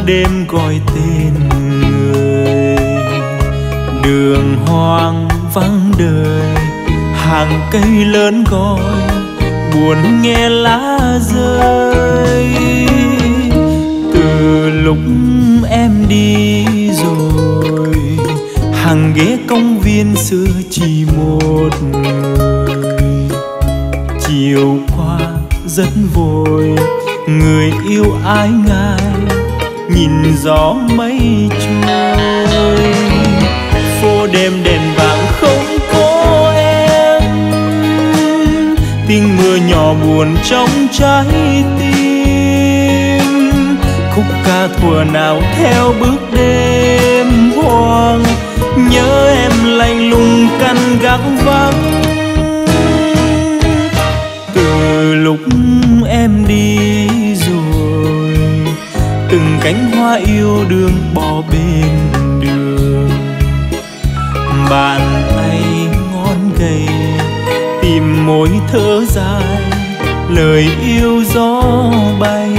đêm gọi tên người. Đường hoang vắng đời, hàng cây lớn gọi buồn nghe lá rơi. Từ lúc em đi rồi, hàng ghế công viên xưa chỉ một người. Chiều qua rất vội, người yêu ái ngại nhìn gió mây trôi. Phố đêm đèn vàng không có em, tiếng mưa nhỏ buồn trong trái tim. Khúc ca thuở nào theo bước đêm hoang, nhớ em lạnh lùng căn gác vắng. Từ lúc em đi rồi, từng cánh hoa yêu đương bỏ bên đường. Bàn tay ngón gầy tìm môi thở dài, lời yêu gió bay.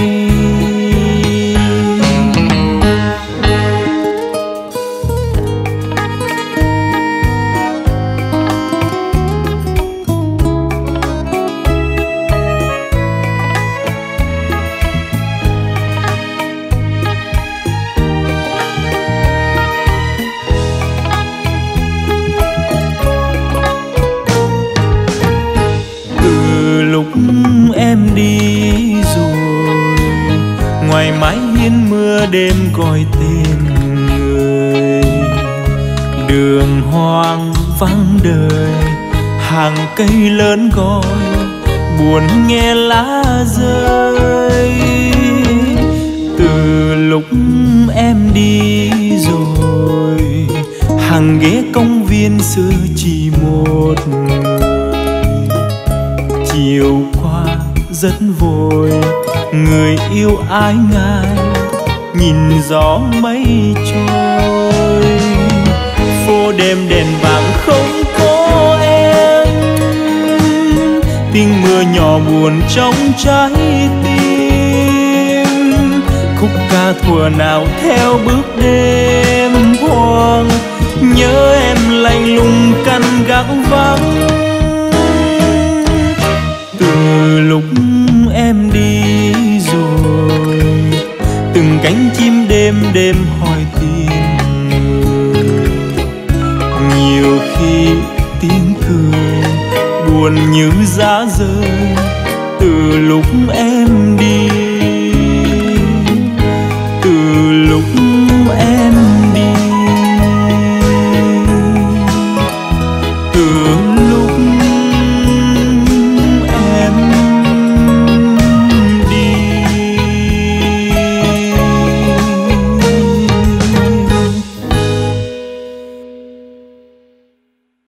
Em đi rồi, ngoài mái hiên mưa đêm gọi tên người. Đường hoang vắng đời, hàng cây lớn gọi buồn nghe lá rơi. Từ lúc em đi rồi, hàng ghế công viên xưa chỉ một người. Chiều qua rất vội, người yêu ái ngại nhìn gió mây trôi. Phố đêm đèn vàng không có em, tiếng mưa nhỏ buồn trong trái tim. Khúc ca thuở nào theo bước đêm hoang, nhớ em lạnh lùng căn gác vắng. Từ lúc em đi rồi, từng cánh chim đêm đêm hỏi tìm người. Nhiều khi tiếng cười buồn như giá rơi, từ lúc em